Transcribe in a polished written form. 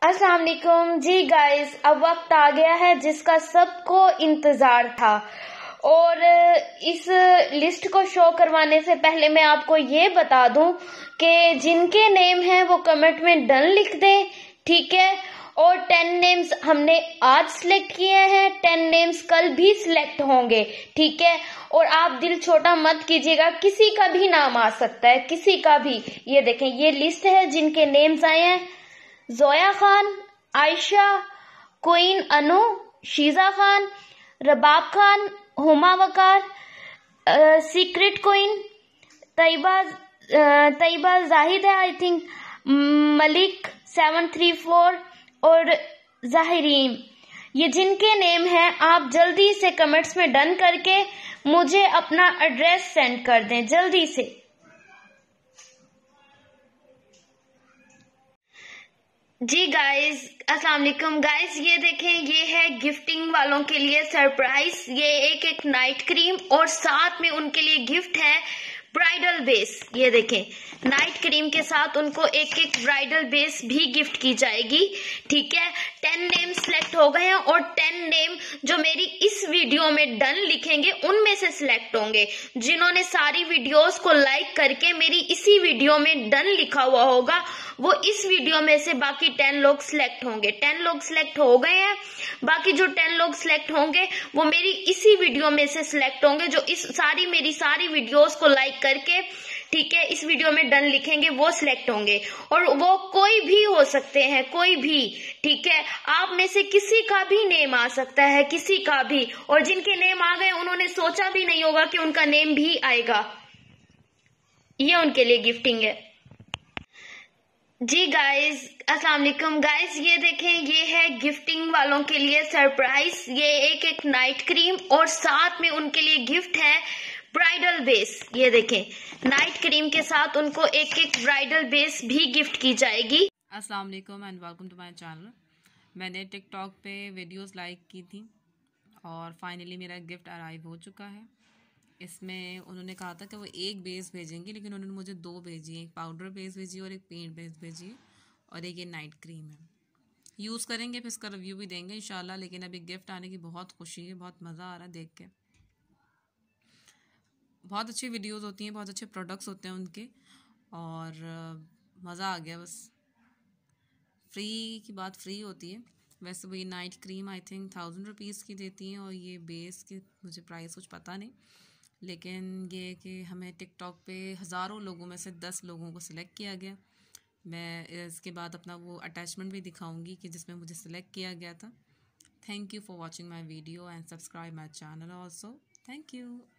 अस्सलाम वालेकुम जी गाइस, अब वक्त आ गया है जिसका सबको इंतजार था। और इस लिस्ट को शो करवाने से पहले मैं आपको ये बता दूं कि जिनके नेम हैं वो कमेंट में डन लिख दें, ठीक है। और 10 नेम्स हमने आज सिलेक्ट किए हैं, 10 नेम्स कल भी सिलेक्ट होंगे, ठीक है। और आप दिल छोटा मत कीजिएगा, किसी का भी नाम आ सकता है, किसी का भी। ये देखें, ये लिस्ट है जिनके नेम्स आए हैं: Zoya Khan, Ayesha, queen Anu, Sheeja Khan, Rabab Khan, Huma Waqar, secret queen, Tayyaba Zahid है आई थिंक, मलिक 734 और जाहिरीन। ये जिनके नेम हैं, आप जल्दी से कमेंट्स में डन करके मुझे अपना एड्रेस सेंड कर दें, जल्दी से। जी गाइस, अस्सलाम वालेकुम गाइस, ये देखें, ये है गिफ्टिंग वालों के लिए सरप्राइज। ये एक नाइट क्रीम और साथ में उनके लिए गिफ्ट है ब्राइडल बेस। ये देखें, नाइट क्रीम के साथ उनको एक ब्राइडल बेस भी गिफ्ट की जाएगी, ठीक है। 10 नेम सिलेक्ट हो गए हैं और 10 नेम जो मेरी इस वीडियो में डन लिखेंगे उनमें से सिलेक्ट होंगे। जिन्होंने सारी वीडियोस को लाइक करके मेरी इसी वीडियो में डन लिखा हुआ होगा, वो इस वीडियो में से बाकी 10 लोग सिलेक्ट होंगे। 10 लोग सिलेक्ट हो गए हैं, बाकी जो 10 लोग सिलेक्ट होंगे वो मेरी इसी वीडियो में से सिलेक्ट होंगे, जो मेरी सारी वीडियोस को लाइक करके, ठीक है, इस वीडियो में डन लिखेंगे, वो सिलेक्ट होंगे। और वो कोई भी हो सकते हैं, कोई भी, ठीक है। आप में से किसी का भी नेम आ सकता है, किसी का भी। और जिनके नेम आ गए उन्होंने सोचा भी नहीं होगा कि उनका नेम भी आएगा। ये उनके लिए गिफ्टिंग है। जी गाइस, अस्सलाम वालेकुम गाइस, ये देखें, ये है गिफ्टिंग वालों के लिए सरप्राइज। ये एक नाइट क्रीम और साथ में उनके लिए गिफ्ट है ब्राइडल बेस। ये देखें, नाइट क्रीम के साथ उनको एक ब्राइडल बेस भी गिफ्ट की जाएगी। अस्सलाम वालेकुम and welcome to my channel. मैंने टिकटॉक पे वीडियोस लाइक की थी और फाइनली मेरा गिफ्ट अराइव हो चुका है। इसमें उन्होंने कहा था कि वो एक बेस भेजेंगे, लेकिन उन्होंने मुझे 2 भेजी है। एक पाउडर बेस भेजी और एक पेंट बेस भेजी है, और एक ये नाइट क्रीम है। यूज़ करेंगे, फिर इसका रिव्यू भी देंगे इंशाल्लाह। लेकिन अभी गिफ्ट आने की बहुत खुशी है, बहुत मज़ा आ रहा है देख के। बहुत अच्छी वीडियोस होती हैं, बहुत अच्छे प्रोडक्ट्स होते हैं उनके, और मज़ा आ गया बस। फ्री की बात फ्री होती है। वैसे वो ये night cream I think 1000 rupees की देती हैं, और ये बेस की मुझे प्राइस कुछ पता नहीं। लेकिन ये कि हमें टिकटॉक पे हज़ारों लोगों में से 10 लोगों को सिलेक्ट किया गया। मैं इसके बाद अपना वो अटैचमेंट भी दिखाऊंगी कि जिसमें मुझे सिलेक्ट किया गया था। Thank you for watching my video and subscribe my channel also. Thank you.